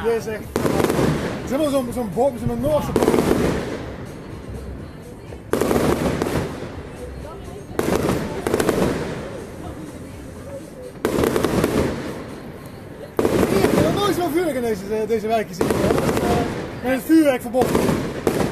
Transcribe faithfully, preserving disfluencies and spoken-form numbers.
dit is echt... Het is helemaal zo'n zo'n boom, zo'n Noorse boom. Ik heb nog nooit zo'n vuurwerk in deze, deze wijk gezien. Met het vuurwerk verboden.